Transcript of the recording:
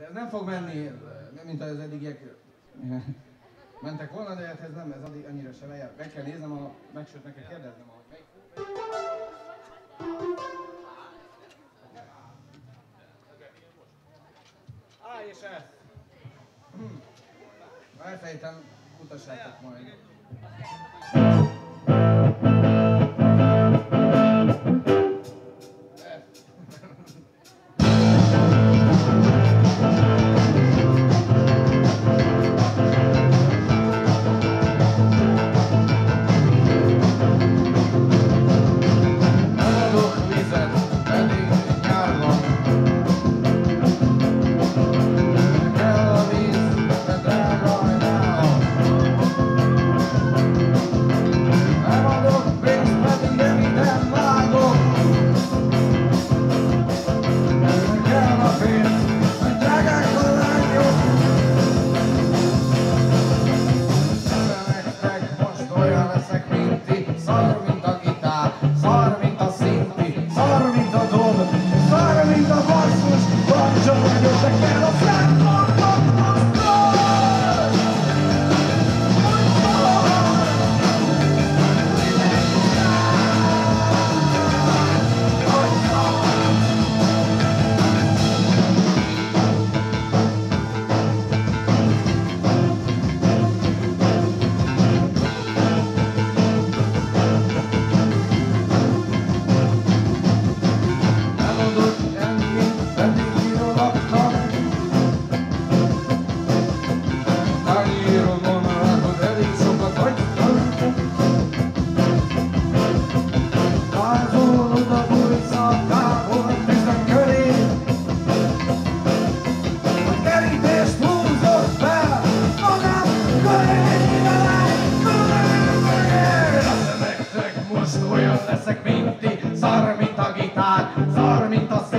Ez nem fog menni, mint az eddigiek mentek volna, de hát ez nem, ez addig annyira se lejjel. Meg kell néznem a megsőt, meg kell kérdeznem, ahogy melyik. A és F. Elfejtem, mutassátok majd. Olyan leszek, mint ti, szar, mint a gitár, szar, mint a